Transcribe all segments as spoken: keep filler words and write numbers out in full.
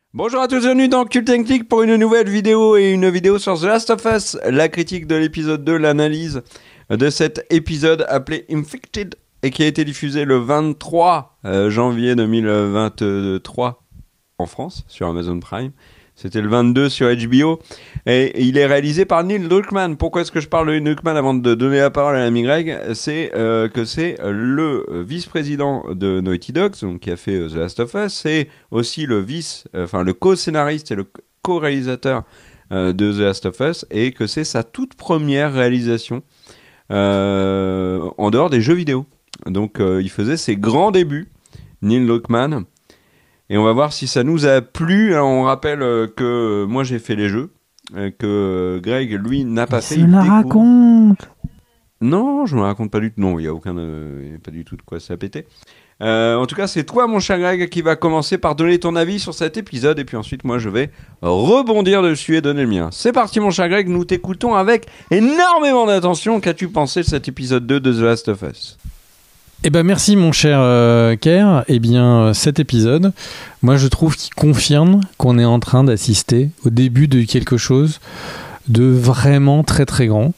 Bonjour à tous, bienvenue dans Cult and Click pour une nouvelle vidéo et une vidéo sur The Last of Us, la critique de l'épisode deux, l'analyse de cet épisode appelé Infected et qui a été diffusé le vingt-trois janvier deux mille vingt-trois en France sur Amazon Prime. C'était le vingt-deux sur H B O et il est réalisé par Neil Druckmann. Pourquoi est-ce que je parle de Neil Druckmann avant de donner la parole à l'ami Greg? C'est euh, que c'est le vice-président de Naughty Dog, donc qui a fait The Last of Us. C'est aussi le vice, enfin euh, le co-scénariste et le co-réalisateur euh, de The Last of Us, et que c'est sa toute première réalisation euh, en dehors des jeux vidéo. Donc euh, il faisait ses grands débuts, Neil Druckmann. Et on va voir si ça nous a plu. Alors, on rappelle que moi j'ai fait les jeux, que Greg lui n'a pas fait. Il se la raconte. Non, je me raconte pas du tout. Non, il y a aucun, euh, y a pas du tout de quoi ça péter. Euh, en tout cas, c'est toi, mon cher Greg, qui va commencer par donner ton avis sur cet épisode, et puis ensuite, moi, je vais rebondir dessus et donner le mien. C'est parti, mon cher Greg. Nous t'écoutons avec énormément d'attention. Qu'as-tu pensé de cet épisode deux de The Last of Us ? Eh ben merci mon cher euh, Kerr. Eh bien cet épisode, moi je trouve qu'il confirme qu'on est en train d'assister au début de quelque chose de vraiment très très grand.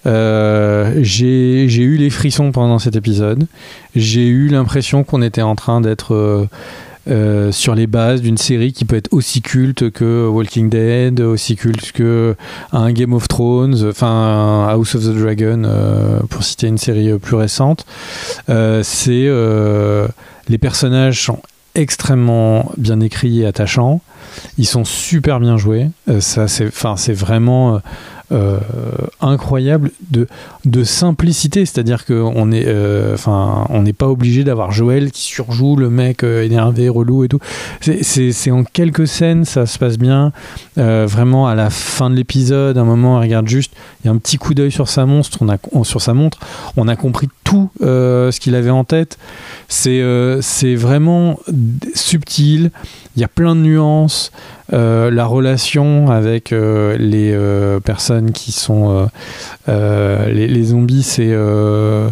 Euh, j'ai, j'ai eu les frissons pendant cet épisode. J'ai eu l'impression qu'on était en train d'être euh, euh, sur les bases d'une série qui peut être aussi culte que Walking Dead, aussi culte que un Game of Thrones, enfin House of the Dragon, euh, pour citer une série plus récente. Euh, c'est euh, les personnages sont extrêmement bien écrits et attachants. Ils sont super bien joués. Euh, ça, c'est, enfin, c'est vraiment euh, incroyable de, de simplicité. C'est-à-dire qu'on est, euh, enfin, on n'est pas obligé d'avoir Joël qui surjoue le mec euh, énervé, relou et tout. C'est, c'est, c'est en quelques scènes, ça se passe bien. Euh, vraiment, à la fin de l'épisode, à un moment, on regarde juste, il y a un petit coup d'œil sur sa montre. On a, on, sur sa montre, on a compris tout euh, ce qu'il avait en tête. C'est, euh, c'est vraiment subtil. Il y a plein de nuances. Euh, la relation avec euh, les euh, personnes qui sont euh, euh, les, les zombies, c'est euh,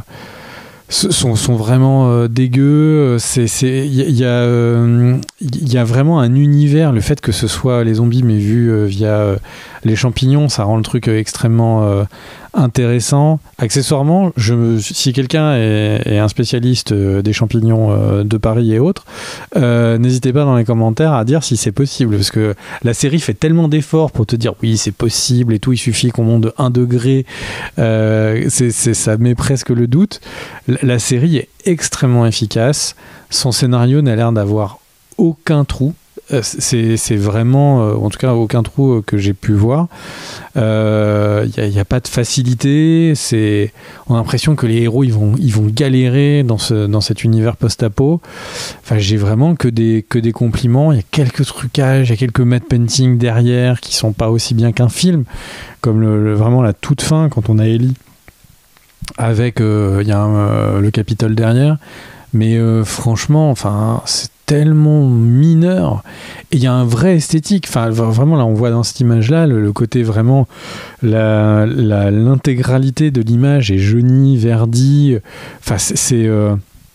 sont, sont vraiment euh, dégueux. C'est c'est il y, y a euh, il y a vraiment un univers. Le fait que ce soit les zombies mais vu euh, via euh, les champignons, ça rend le truc euh, extrêmement euh, intéressant. Accessoirement, je, si quelqu'un est, est un spécialiste euh, des champignons euh, de Paris et autres, euh, n'hésitez pas dans les commentaires à dire si c'est possible, parce que la série fait tellement d'efforts pour te dire oui c'est possible et tout, il suffit qu'on monte de un degré, euh, c'est, c'est, ça met presque le doute. La, la série est extrêmement efficace, son scénario n'a l'air d'avoir aucun trou. C'est, c'est vraiment, euh, en tout cas, aucun trou euh, que j'ai pu voir. Il euh, n'y a, a pas de facilité. C'est, on a l'impression que les héros ils vont, ils vont galérer dans, ce, dans cet univers post-apo. Enfin, j'ai vraiment que des, que des compliments. Il y a quelques trucages, il y a quelques matte painting derrière qui sont pas aussi bien qu'un film, comme le, le, vraiment la toute fin quand on a Ellie avec, il euh, y a un, euh, le Capitole derrière. Mais euh, franchement, enfin, c'est tellement mineur et il y a un vrai esthétique, enfin vraiment là on voit dans cette image là le, le côté vraiment la, la, l'intégralité de l'image est jaunie, verdie, enfin c'est c'est, euh,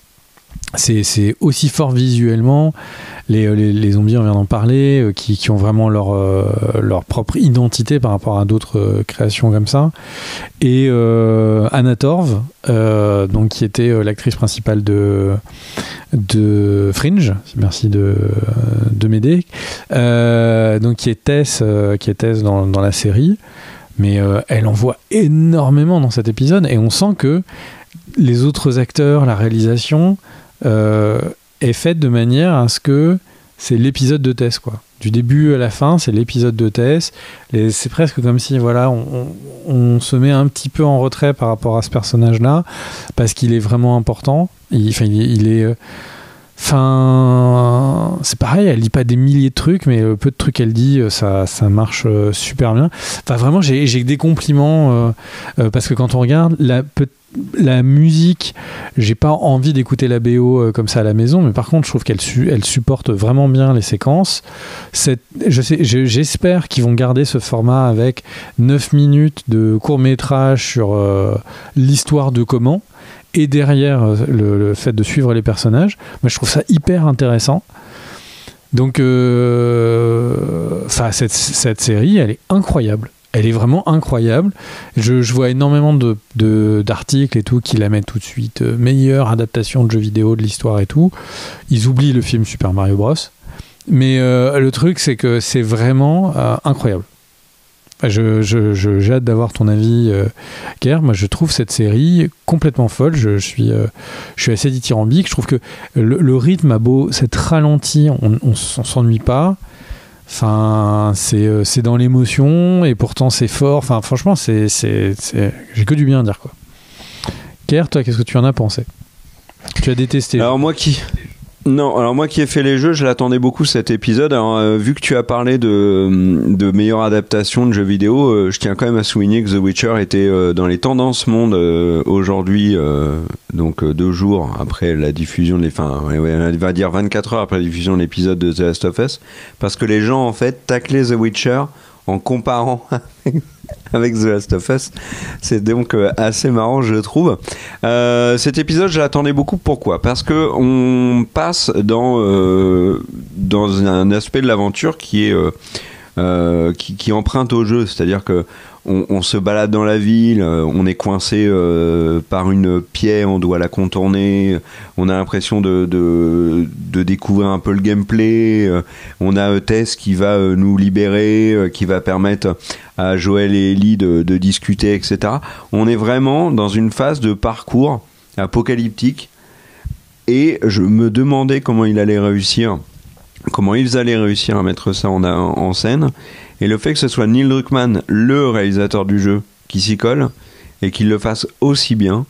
c'est c'est aussi fort visuellement. Les, les, les zombies, on vient d'en parler, euh, qui, qui ont vraiment leur, euh, leur propre identité par rapport à d'autres euh, créations comme ça. Et euh, Anna Torv, euh, donc, qui était euh, l'actrice principale de, de Fringe, merci de, de m'aider, euh, donc, qui est Tess, euh, qui est Tess dans, dans la série. Mais euh, elle en voit énormément dans cet épisode, et on sent que les autres acteurs, la réalisation... Euh, est faite de manière à ce que c'est l'épisode de Tess, quoi. Du début à la fin, c'est l'épisode de Tess. Et c'est presque comme si, voilà, on, on, on se met un petit peu en retrait par rapport à ce personnage-là, parce qu'il est vraiment important. Il, enfin, il, il est... Enfin, c'est pareil, elle lit pas des milliers de trucs, mais peu de trucs qu'elle dit, ça, ça marche super bien. Enfin, vraiment, j'ai, j'ai des compliments, euh, euh, parce que quand on regarde, la peut la musique, j'ai pas envie d'écouter la B O euh, comme ça à la maison, mais par contre je trouve qu'elle su- elle supporte vraiment bien les séquences. Cette, je sais, je, j'espère qu'ils vont garder ce format avec neuf minutes de court-métrage sur euh, l'histoire de comment, et derrière le, le fait de suivre les personnages. Moi je trouve ça hyper intéressant. Donc, euh, cette, cette série, elle est incroyable. Elle est vraiment incroyable. Je, je vois énormément de, de, d'articles et tout qui la mettent tout de suite euh, meilleure adaptation de jeux vidéo de l'histoire et tout. Ils oublient le film Super Mario Bros. Mais euh, le truc, c'est que c'est vraiment euh, incroyable. Je, je, je, j'ai hâte d'avoir ton avis, euh, Ker. Moi, je trouve cette série complètement folle. Je, je, suis, euh, je suis assez dithyrambique. Je trouve que le, le rythme a beau s'être ralenti, on, on, on s'ennuie pas. Enfin, c'est, euh, c'est dans l'émotion et pourtant c'est fort. Enfin, franchement, c'est, c'est, c'est... j'ai que du bien à dire, quoi. Ker, toi, qu'est-ce que tu en as pensé? Tu as détesté? Alors moi qui... Non, alors moi qui ai fait les jeux, je l'attendais beaucoup cet épisode. Alors euh, vu que tu as parlé de, de meilleure adaptation de jeux vidéo, euh, je tiens quand même à souligner que The Witcher était euh, dans les tendances monde euh, aujourd'hui, euh, donc euh, deux jours après la diffusion de les, enfin, ouais, ouais, on va dire vingt-quatre heures après la diffusion de l'épisode de The Last of Us, parce que les gens en fait taclaient The Witcher en comparant avec The Last of Us. C'est donc assez marrant, je trouve. Euh, cet épisode, je l'attendais beaucoup. Pourquoi ? Parce que on passe dans euh, dans un aspect de l'aventure qui est euh, euh, qui, qui emprunte au jeu, c'est-à-dire que on, on se balade dans la ville, on est coincé euh, par une pierre, on doit la contourner, on a l'impression de, de, de découvrir un peu le gameplay, on a Tess qui va nous libérer, qui va permettre à Joël et Ellie de, de discuter, et cetera. On est vraiment dans une phase de parcours apocalyptique et je me demandais comment il allait réussir, comment ils allaient réussir à mettre ça en, en scène. Et le fait que ce soit Neil Druckmann, le réalisateur du jeu, qui s'y colle et qu'il le fasse aussi bien,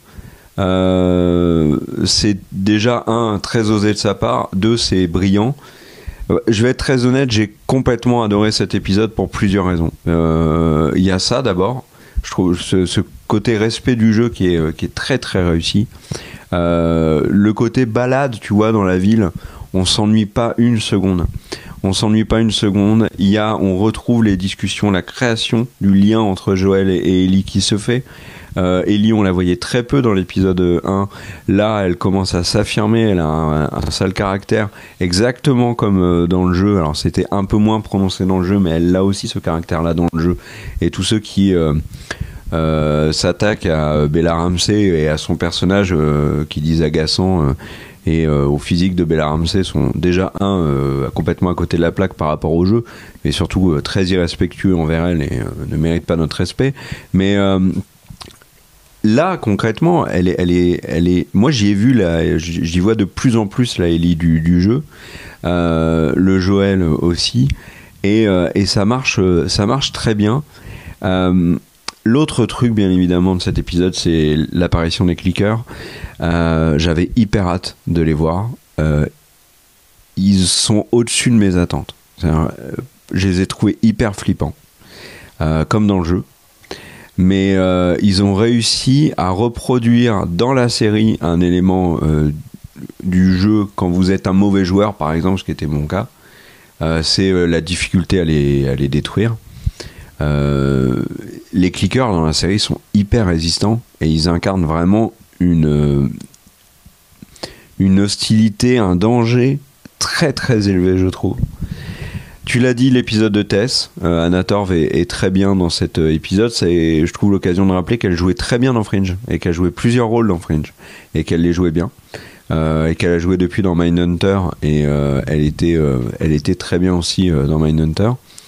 euh, c'est déjà, un, très osé de sa part, deux, c'est brillant. Je vais être très honnête, j'ai complètement adoré cet épisode pour plusieurs raisons. Il euh, y a ça d'abord, je trouve ce, ce côté respect du jeu qui est, qui est très très réussi. Euh, le côté balade, tu vois, dans la ville, on s'ennuie pas une seconde. On s'ennuie pas une seconde. Il y a, on retrouve les discussions, la création du lien entre Joël et Ellie qui se fait. Euh, Ellie, on la voyait très peu dans l'épisode un. Là, elle commence à s'affirmer. Elle a un, un sale caractère, exactement comme dans le jeu. Alors, c'était un peu moins prononcé dans le jeu, mais elle a aussi ce caractère-là dans le jeu. Et tous ceux qui euh, euh, s'attaquent à Bella Ramsey et à son personnage euh, qui disent agaçant. Euh, et euh, au physique de Bella Ramsey sont déjà un euh, complètement à côté de la plaque par rapport au jeu, mais surtout euh, très irrespectueux envers elle et euh, ne mérite pas notre respect. Mais euh, là concrètement, elle est, elle est, elle est. Moi j'y ai vu là, j'y vois de plus en plus la Ellie du, du jeu, euh, le Joël aussi, et, euh, et ça marche, ça marche très bien. Euh, L'autre truc, bien évidemment, de cet épisode, c'est l'apparition des clickers. Euh, j'avais hyper hâte de les voir. Euh, ils sont au-dessus de mes attentes. Euh, je les ai trouvés hyper flippants, euh, comme dans le jeu. Mais euh, ils ont réussi à reproduire dans la série un élément euh, du jeu quand vous êtes un mauvais joueur, par exemple, ce qui était mon cas. Euh, c'est euh, la difficulté à les, à les détruire. Euh, les clickers dans la série sont hyper résistants et ils incarnent vraiment une, une hostilité, un danger très très élevé, je trouve. Tu l'as dit, l'épisode de Tess, euh, Anna Torv est, est très bien dans cet épisode. C'est, je trouve, l'occasion de rappeler qu'elle jouait très bien dans Fringe et qu'elle jouait plusieurs rôles dans Fringe et qu'elle les jouait bien. Euh, et qu'elle a joué depuis dans Mindhunter et euh, elle, était, euh, elle était très bien aussi euh, dans Mindhunter.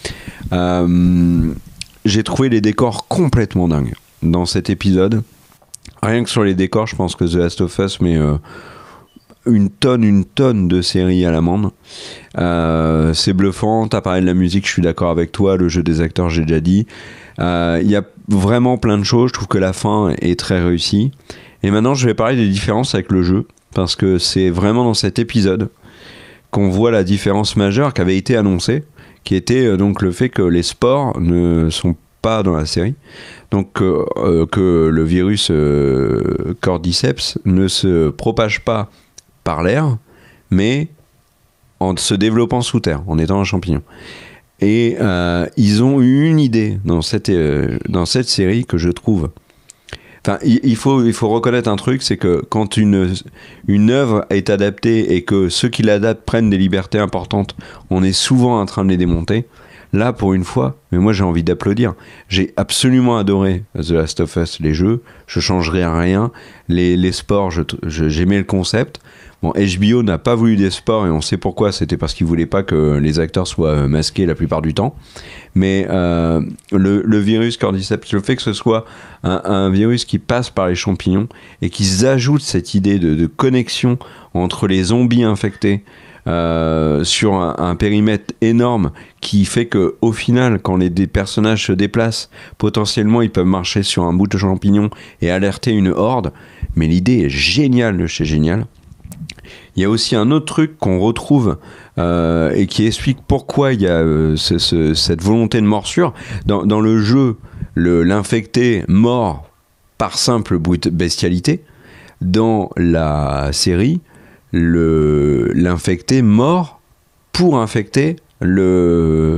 Euh, j'ai trouvé les décors complètement dingues dans cet épisode. Rien que sur les décors, je pense que The Last of Us met euh, une tonne, une tonne de séries à l'amende. Euh, c'est bluffant. T'as parlé de la musique, je suis d'accord avec toi. Le jeu des acteurs, j'ai déjà dit. Il euh, y a vraiment plein de choses. Je trouve que la fin est très réussie. Et maintenant, je vais parler des différences avec le jeu, parce que c'est vraiment dans cet épisode qu'on voit la différence majeure qui avait été annoncée, qui était euh, donc le fait que les spores ne sont pas dans la série, donc euh, euh, que le virus euh, Cordyceps ne se propage pas par l'air, mais en se développant sous terre, en étant un champignon. Et euh, ils ont eu une idée dans cette, euh, dans cette série que je trouve... Enfin, il faut, il faut reconnaître un truc, c'est que quand une, une œuvre est adaptée et que ceux qui l'adaptent prennent des libertés importantes, on est souvent en train de les démonter. Là, pour une fois, mais moi j'ai envie d'applaudir. J'ai absolument adoré The Last of Us, les jeux. Je changerai rien. Les, les sports, je, je, j'aimais le concept. Bon, H B O n'a pas voulu des sports et on sait pourquoi. C'était parce qu'ils voulaient pas que les acteurs soient masqués la plupart du temps. Mais euh, le, le virus Cordyceps, le fait que ce soit un, un virus qui passe par les champignons et qu'ils ajoutent cette idée de, de connexion entre les zombies infectés Euh, sur un, un périmètre énorme qui fait que au final, quand les des personnages se déplacent, potentiellement ils peuvent marcher sur un bout de champignon et alerter une horde. Mais l'idée est géniale de chez Génial. Il y a aussi un autre truc qu'on retrouve euh, et qui explique pourquoi il y a euh, ce, ce, cette volonté de morsure. Dans, dans le jeu, le, l'infecté mord par simple bestialité. Dans la série, Le, l'infecté mord pour infecter le,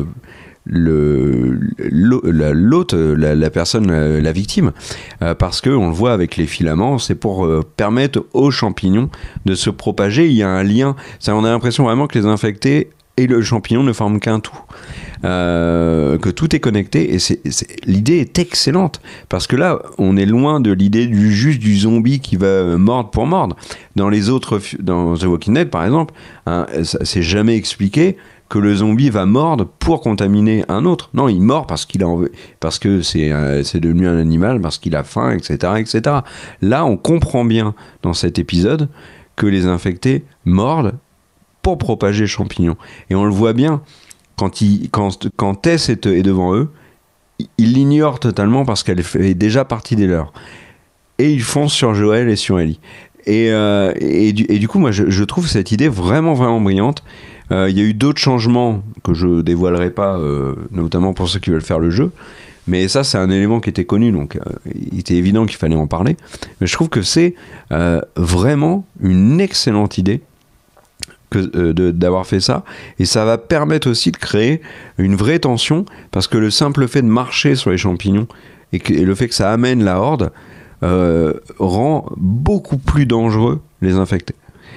le, l'autre, la, la personne, la, la victime. Euh, parce qu'on le voit avec les filaments, c'est pour euh, permettre aux champignons de se propager. Il y a un lien. Ça, on a l'impression vraiment que les infectés et le champignon ne forment qu'un tout. Euh, que tout est connecté et c'est, c'est, l'idée est excellente parce que là on est loin de l'idée du juste du zombie qui va mordre pour mordre. Dans les autres, dans The Walking Dead par exemple, hein, ça, c'est jamais expliqué que le zombie va mordre pour contaminer un autre. Non, il mord parce qu'il a envie, parce que c'est, euh, c'est devenu un animal, parce qu'il a faim, et cetera, et cetera. Là on comprend bien dans cet épisode que les infectés mordent pour propager le champignon et on le voit bien. Quand, il, quand, quand Tess est, est devant eux, ils l'ignorent totalement parce qu'elle fait déjà partie des leurs. Et ils foncent sur Joël et sur Ellie. Et, euh, et, du, et du coup, moi, je, je trouve cette idée vraiment, vraiment brillante. Euh, il y a eu d'autres changements que je dévoilerai pas, euh, notamment pour ceux qui veulent faire le jeu. Mais ça, c'est un élément qui était connu, donc euh, il était évident qu'il fallait en parler. Mais je trouve que c'est euh, vraiment une excellente idée. Que, euh, de, d'avoir fait ça et ça va permettre aussi de créer une vraie tension parce que le simple fait de marcher sur les champignons et, que, et le fait que ça amène la horde euh, rend beaucoup plus dangereux les infectés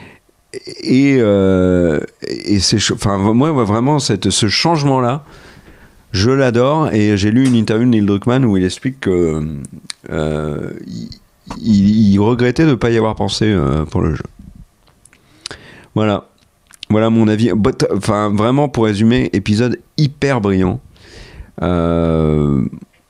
et, euh, et c'est enfin moi vraiment cette, ce changement là je l'adore et j'ai lu une interview de Neil Druckmann où il explique que euh, il, il, il regrettait de ne pas y avoir pensé euh, pour le jeu. Voilà Voilà mon avis. Enfin, vraiment, pour résumer, épisode hyper brillant. Euh...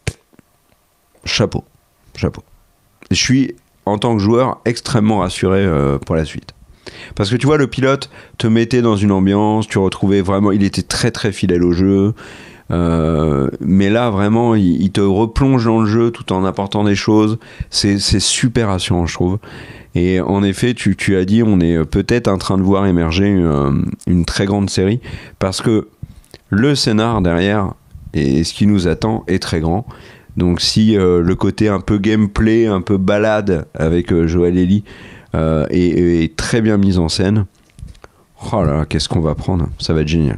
Chapeau. Chapeau. Je suis, en tant que joueur, extrêmement rassuré euh, pour la suite. Parce que tu vois, le pilote te mettait dans une ambiance, tu retrouvais vraiment... Il était très très fidèle au jeu. Euh, mais là, vraiment, il, il te replonge dans le jeu tout en apportant des choses. C'est, c'est super rassurant, je trouve. Et en effet, tu, tu as dit, on est peut-être en train de voir émerger une, une très grande série parce que le scénar derrière et ce qui nous attend est très grand. Donc si euh, le côté un peu gameplay, un peu balade avec euh, Joël et Ellie euh, est, est très bien mis en scène, oh là là, qu'est-ce qu'on va prendre, ça va être génial.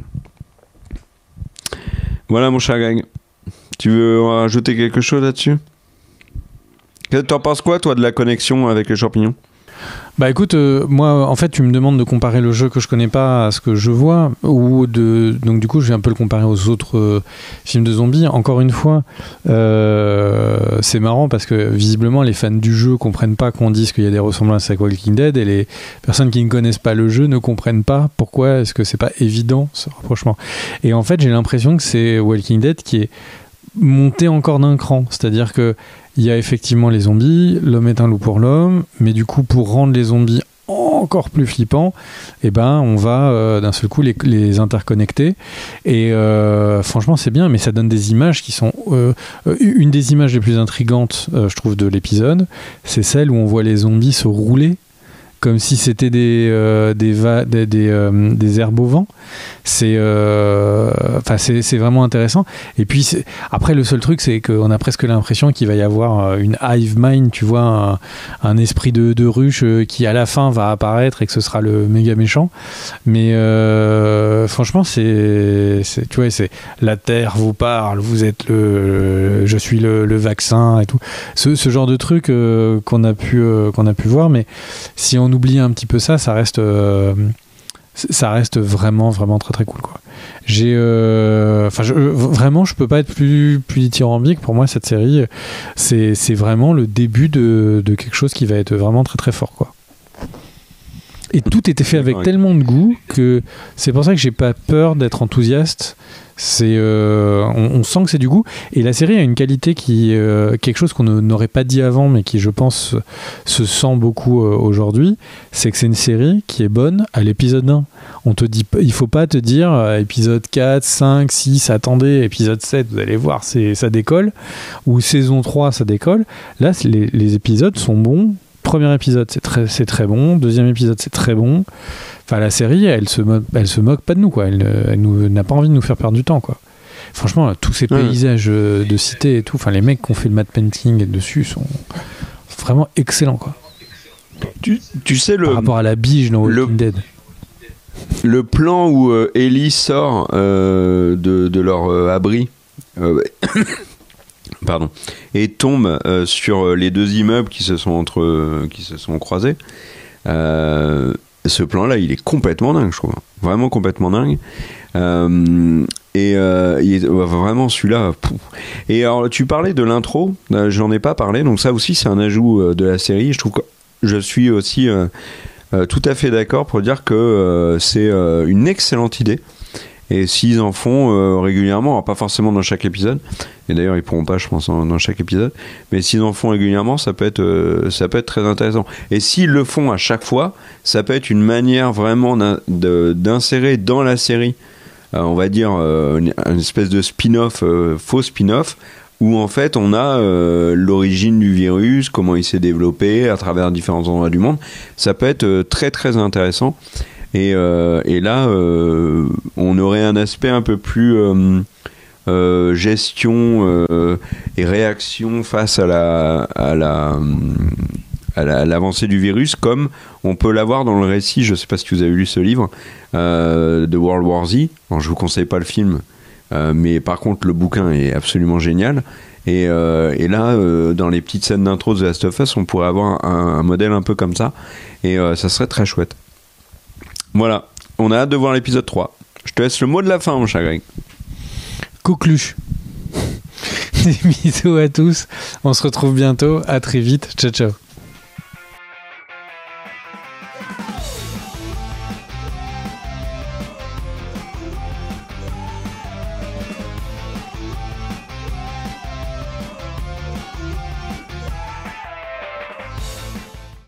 Voilà mon cher gang, tu veux rajouter quelque chose là-dessus ? T'en penses quoi, toi, de la connexion avec les champignons ? Bah écoute, euh, moi, en fait, tu me demandes de comparer le jeu que je connais pas à ce que je vois, ou de, donc du coup, je vais un peu le comparer aux autres euh, films de zombies. Encore une fois, euh, c'est marrant parce que visiblement, les fans du jeu comprennent pas qu'on dise qu'il y a des ressemblances avec Walking Dead, et les personnes qui ne connaissent pas le jeu ne comprennent pas pourquoi est-ce que c'est pas évident ce rapprochement. Et en fait, j'ai l'impression que c'est Walking Dead qui est monté encore d'un cran, c'est-à-dire que il y a effectivement les zombies, l'homme est un loup pour l'homme, mais du coup pour rendre les zombies encore plus flippants, eh ben on va euh, d'un seul coup les, les interconnecter et euh, franchement c'est bien, mais ça donne des images qui sont euh, une des images les plus intrigantes euh, je trouve de l'épisode, c'est celle où on voit les zombies se rouler comme si c'était des euh, des, va- des, des, euh, des herbes au vent. C'est, euh, c'est, c'est vraiment intéressant. Et puis, c'est... après, le seul truc, c'est qu'on a presque l'impression qu'il va y avoir une hive mind, tu vois, un, un esprit de, de ruche qui, à la fin, va apparaître et que ce sera le méga méchant. Mais euh, franchement, c'est, c'est, tu vois, c'est la Terre vous parle, vous êtes le, le je suis le, le vaccin et tout. Ce, ce genre de truc euh, qu'on a pu, euh, qu'on a pu voir. Mais si on oublie un petit peu ça, ça reste... Euh, ça reste vraiment vraiment très très cool quoi. J'ai, euh, enfin, je, vraiment, je peux pas être plus plus dithyrambique. Pour moi, cette série, c'est c'est vraiment le début de de quelque chose qui va être vraiment très très fort, quoi. Et tout était fait avec tellement de goût que c'est pour ça que j'ai pas peur d'être enthousiaste. C'est, euh, on, on sent que c'est du goût. Et la série a une qualité qui, euh, quelque chose qu'on n'aurait pas dit avant, mais qui, je pense, se sent beaucoup euh, aujourd'hui. C'est que c'est une série qui est bonne à l'épisode un. On te dit, il faut pas te dire euh, épisode quatre, cinq, six, attendez, épisode sept, vous allez voir, c'est, ça décolle. Ou saison trois, ça décolle. Là, les, les épisodes sont bons. Premier épisode, c'est très, c'est très bon. Deuxième épisode, c'est très bon. Enfin, la série, elle se moque, elle se moque pas de nous, quoi. Elle, elle nous, n'a pas envie de nous faire perdre du temps, quoi. Franchement, tous ces paysages ouais. de cité et tout, enfin, les mecs qui ont fait le matte painting dessus sont vraiment excellents, quoi. Tu, tu sais le. Par rapport à la biche dans Walking le, Dead. Le plan où euh, Ellie sort euh, de, de leur euh, abri. Euh, Pardon, et tombe euh, sur les deux immeubles qui se sont entre, euh, qui se sont croisés. Euh, ce plan-là, il est complètement dingue, je trouve. Vraiment complètement dingue. Euh, et euh, il est, vraiment celui-là. Pouf. Et alors, tu parlais de l'intro. Euh, j'en ai pas parlé. Donc ça aussi, c'est un ajout euh, de la série. Je trouve que je suis aussi euh, euh, tout à fait d'accord pour dire que euh, c'est euh, une excellente idée. Et s'ils en font euh, régulièrement, alors pas forcément dans chaque épisode, et d'ailleurs ils pourront pas, je pense, dans chaque épisode, mais s'ils en font régulièrement, ça peut être, euh, ça peut être très intéressant. Et s'ils le font à chaque fois, ça peut être une manière vraiment d'in- de, d'insérer dans la série, euh, on va dire, euh, une, une espèce de spin-off, euh, faux spin-off, où en fait on a euh, l'origine du virus, comment il s'est développé à travers différents endroits du monde. Ça peut être euh, très très intéressant. Et, euh, et là, euh, on aurait un aspect un peu plus euh, euh, gestion euh, et réaction face à la, à la, à la, à l'avancée du virus, comme on peut l'avoir dans le récit. Je ne sais pas si vous avez lu ce livre euh, de World War Z. Bon, je vous conseille pas le film, euh, mais par contre le bouquin est absolument génial. Et, euh, et là, euh, dans les petites scènes d'intro de The Last of Us, on pourrait avoir un, un modèle un peu comme ça, et euh, ça serait très chouette. Voilà, on a hâte de voir l'épisode trois. Je te laisse le mot de la fin, mon cher Greg. Coqueluche. Des bisous à tous. On se retrouve bientôt. À très vite. Ciao, ciao.